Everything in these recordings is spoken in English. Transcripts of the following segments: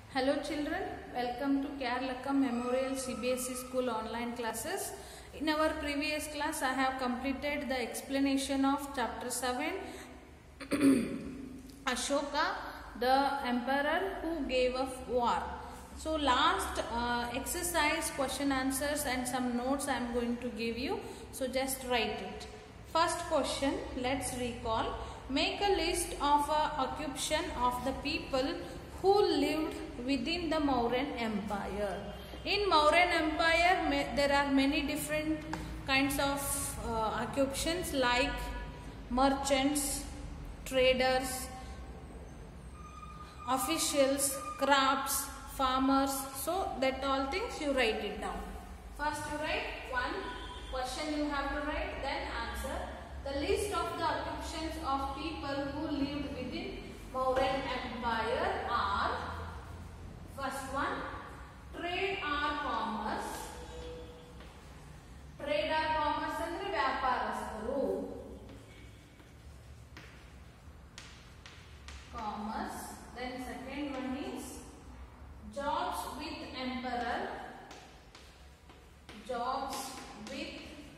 Hello children, welcome to Kerlakam Memorial CBSE School online classes. In our previous class I have completed the explanation of chapter 7 Ashoka, the emperor who gave up war. So last exercise question answers and some notes I am going to give you. So just write it. First question, let's recall. Make a list of occupation of the people who lived within the Mauryan Empire. In Mauryan Empire, there are many different kinds of occupations like merchants, traders, officials, crafts, farmers. So that all things you write it down. First you write one question you have to write, then answer. The list of the occupations of people who lived within Mauryan Empire are, first one, trade or commerce. Trade or commerce andre ವ್ಯಾಪಾರಸ್ಥರು. Commerce. Then second one is jobs with emperor. Jobs with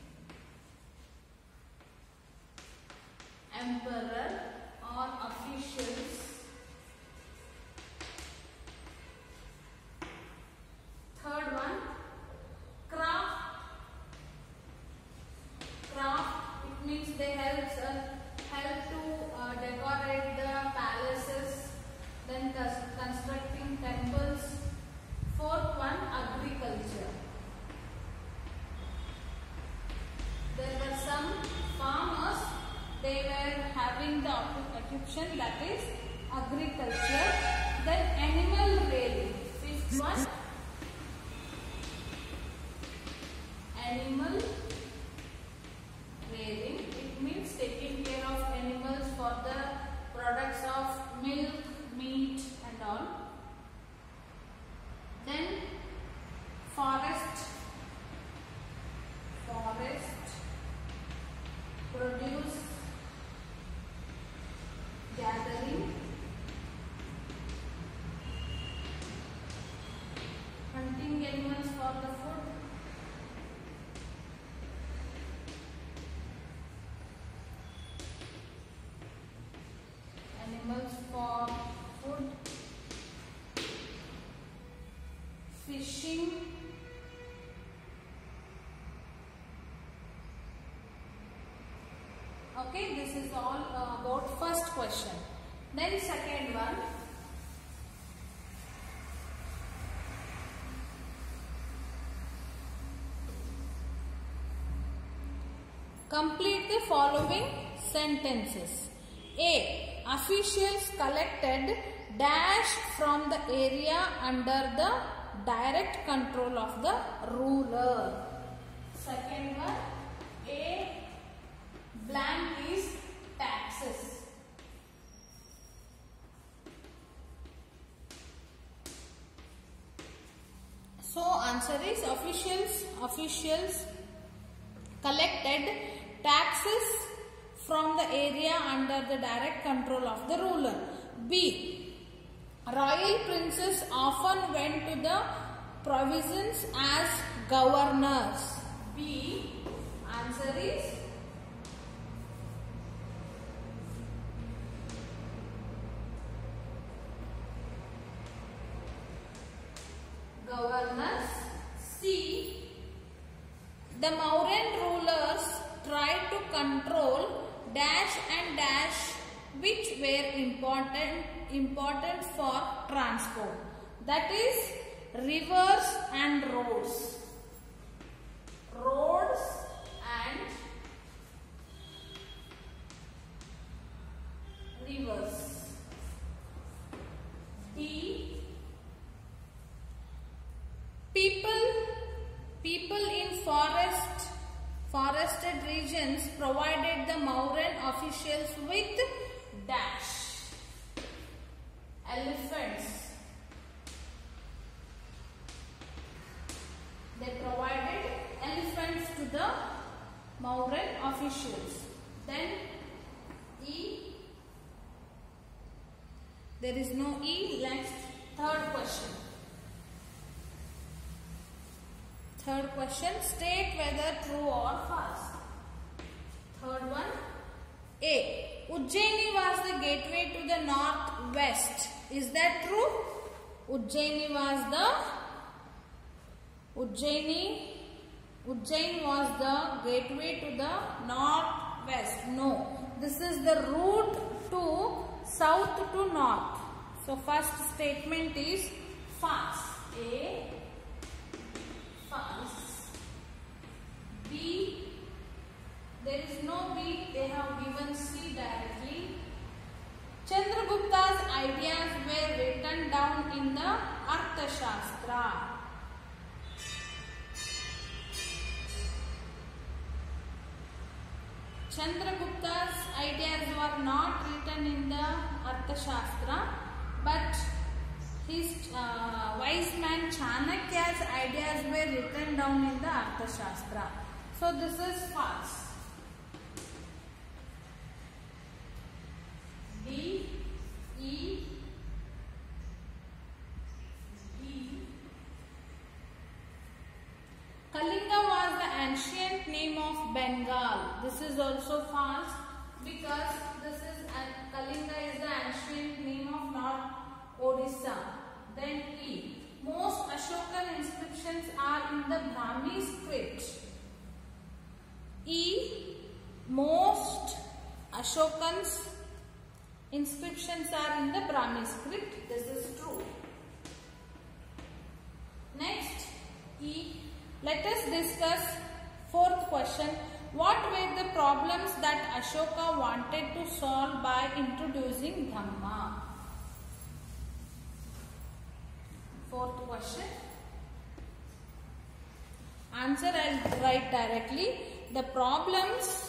emperor or officials. Third one, craft. Craft, it means they help to decorate the palaces, then constructing temples. Fourth one, agriculture. There were some farmers, they were having the occupation, that is agriculture. Then animal rearing. Fifth one, animal rearing. It means taking care of animals for the products of milk, meat and all. Then forest. Produce, gathering, hunting animals for the food, animals for food, fishing, okay, this is all about first question. Then second one, complete the following sentences. A. Officials collected dash from the area under the direct control of the ruler. Second one, A. Blank is taxes. So answer is officials collected taxes from the area under the direct control of the ruler. B. Royal princes often went to the provinces as governors. B. Answer is governors. C. The Mauryan rulers tried to control dash and dash which were important for transport, that is rivers and roads. Roads and rivers. D. People in forested regions provided the Mauryan officials with dash. Elephants. They provided elephants to the Mauryan officials. Then E. There is no E. Next, third question. Third question, state whether true or false. Third one, A. Ujjaini was the gateway to the northwest. Is that true? Ujjain was the gateway to the northwest. No. This is the route to south to north. So first statement is false. A. False. B. There is no B. They have given C directly. Chandragupta's ideas were written down in the Arthashastra. Chandragupta's ideas were not written in the Arthashastra, but his wise man Chanakya's ideas were written down in the Arthashastra. So this is false. D, E, D. Kalinga was the ancient name of Bengal. This is also false because Kalinga is the ancient name of North Odisha. Then E. Most Ashokan inscriptions are in the Brahmi script. E. Most Ashokan's inscriptions are in the Brahmi script. This is true. Next, E. Let us discuss fourth question. What were the problems that Ashoka wanted to solve by introducing Dhamma? Fourth question. Answer I will write directly. The problems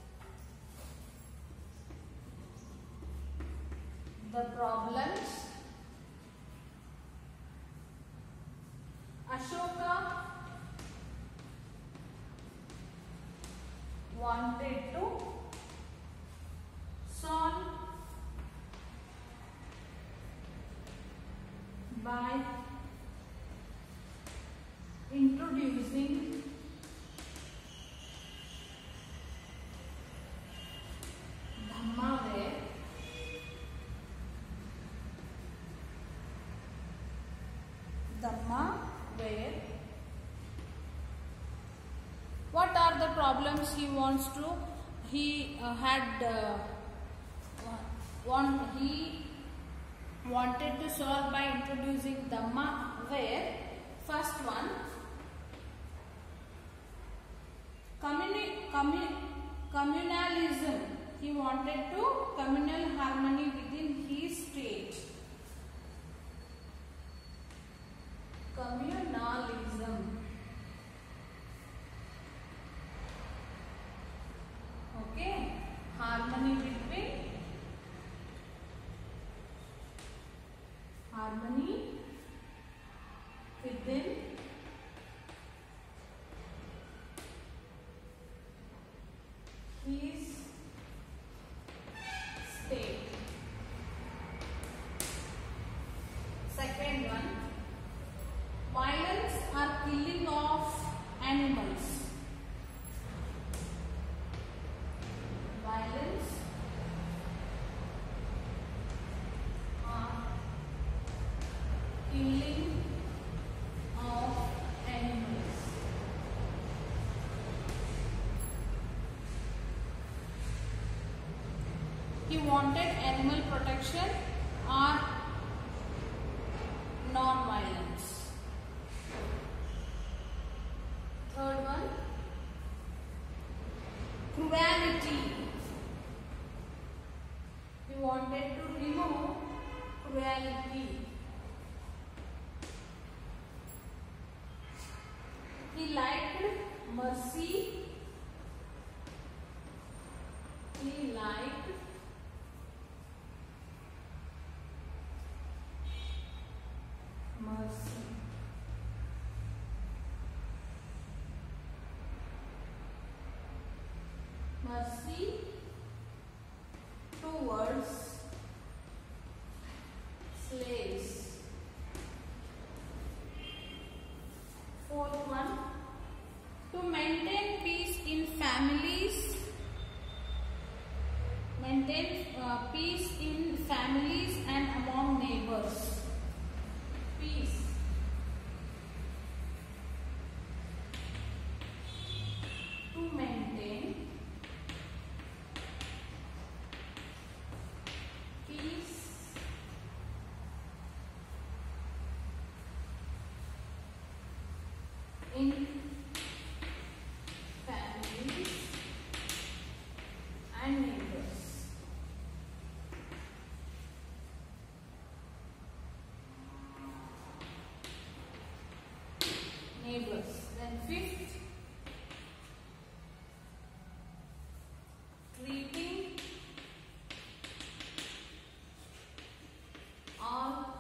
Ashoka wanted to solve by introducing Dhamma were what are the problems he wants to he wanted to solve by introducing Dhamma were first one communalism. He wanted to communal harmony within his state. Communalism. Okay, harmony within his state. Second one, violence or killing of animals. Violence or killing of animals. He wanted animal protection or non-violence. Third one, cruelty. He wanted to remove cruelty. He liked mercy. He liked mercy. Mercy towards slaves. Fourth one, neighbors. Then fifth, treating all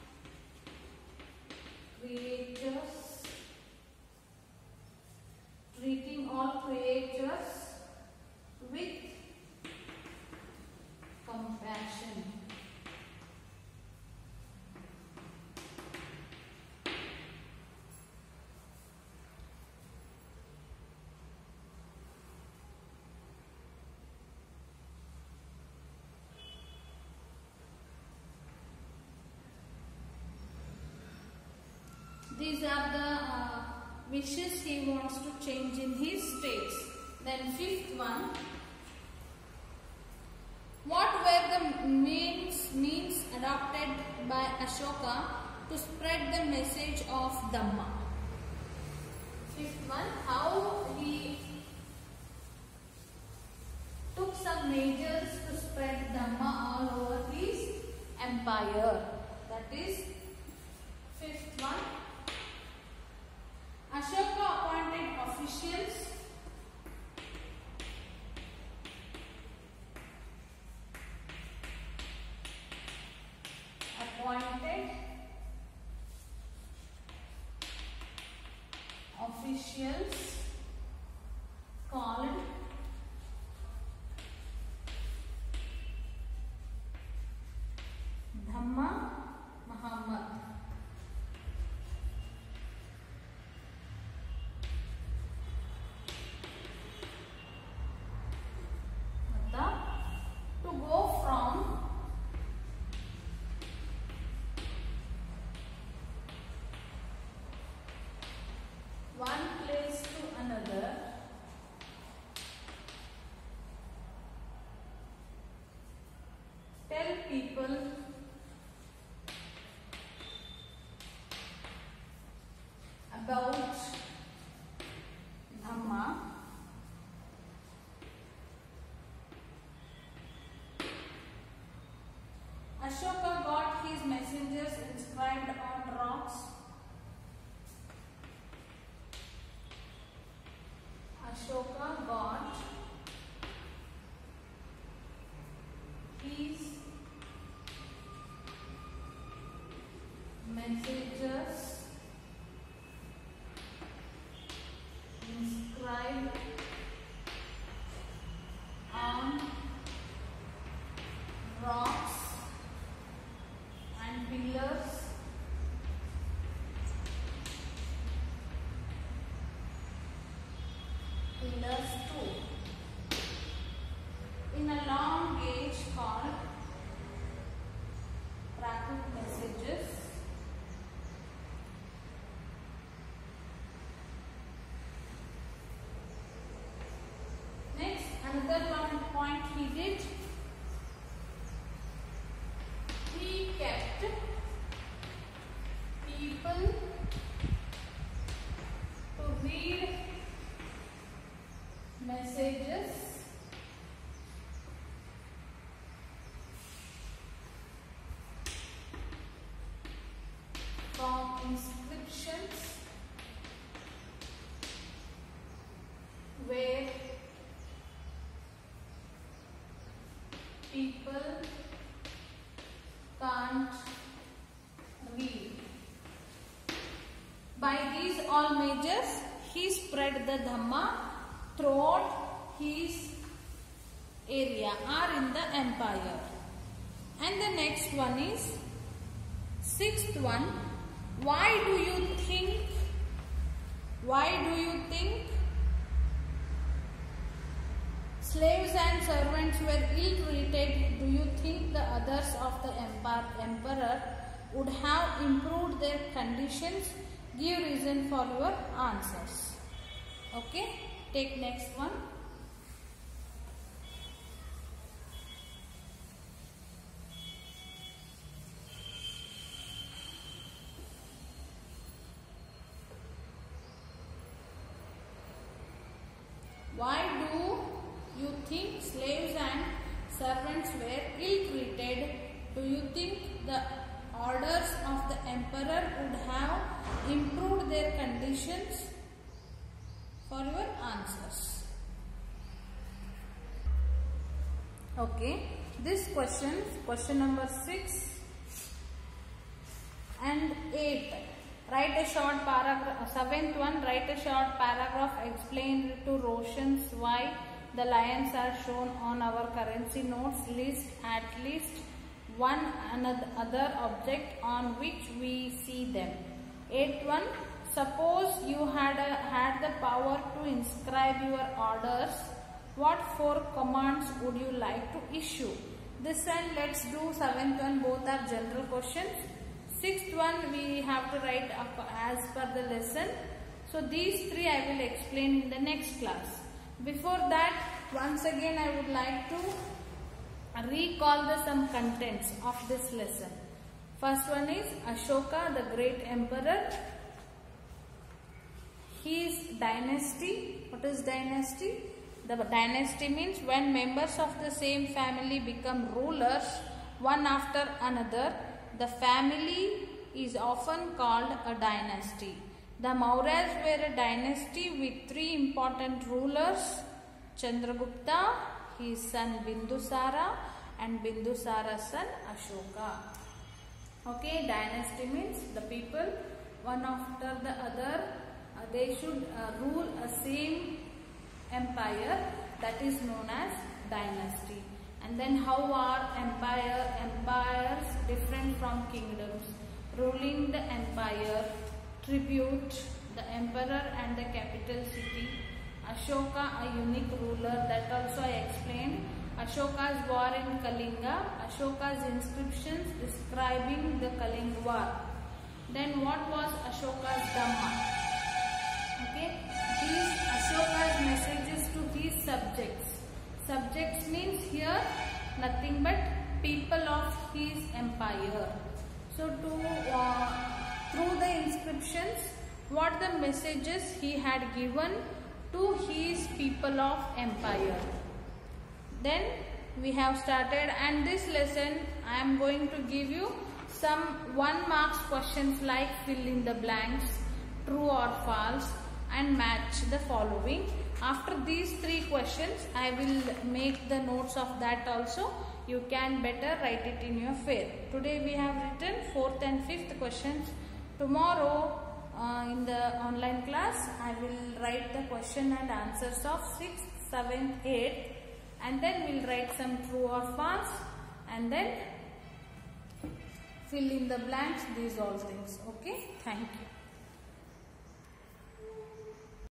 creatures, with compassion. These are the wishes he wants to change in his states. Then fifth one, what were the means adopted by Ashoka to spread the message of Dhamma? Fifth one, how he took some measures to spread Dhamma all over his empire. That is fifth one. Ashoka appointed officials called Dhamma Muhammad. To go from one place to another, tell people about Dhamma, Ashoka got his messengers inscribed on rocks. Ashoka got his messengers inscribed on rocks and pillars. Pillars too, in a long gauge called traffic messages. Next, another one point he did. He kept people to read messages from inscriptions where people can't read. By these all measures, he spread the Dhamma throughout his area or in the empire. And the next one is sixth one. Why do you think slaves and servants were ill-treated? Do you think the others of the emperor would have improved their conditions? Give reason for your answers. Okay, take next one. Why do you think slaves and servants were ill-treated? Do you think the orders of the emperor would have improved their conditions? For your answers. Okay, this question number 6 and 8. Write a short paragraph. 7th one, write a short paragraph explain to Roshans why the lions are shown on our currency notes. List at least one other object on which we see them. 8th one, suppose you had the power to inscribe your orders. What 4 commands would you like to issue? This and let's do 7th one. Both are general questions. 6th one we have to write up as per the lesson. So these 3 I will explain in the next class. Before that, once again I would like to recall some contents of this lesson. First one is Ashoka, the great emperor. His dynasty. What is dynasty? The dynasty means when members of the same family become rulers one after another. The family is often called a dynasty. The Mauryas were a dynasty with 3 important rulers: Chandragupta, his son Bindusara, and Bindusara's son Ashoka. Okay, dynasty means the people one after the other they should rule a same empire, that is known as dynasty. And then how are empires different from kingdoms? Ruling the empire, tribute, the emperor and the capital city. Ashoka, a unique ruler, that also I explained. Ashoka's war in Kalinga, Ashoka's inscriptions describing the Kalinga war. Then what was Ashoka's Dhamma? Okay, these Ashoka's messages to his subjects. Subjects means here nothing but people of his empire. So through the inscriptions, what the messages he had given to his people of empire. Then we have started, and this lesson I am going to give you some 1 marks questions like fill in the blanks, true or false, and match the following. After these 3 questions, I will make the notes of that also. You can better write it in your fair. Today we have written 4th and 5th questions. Tomorrow in the online class, I will write the question and answers of 6th, 7th, 8th, and then we'll write some true or false, and then fill in the blanks, these all things. Okay, thank you.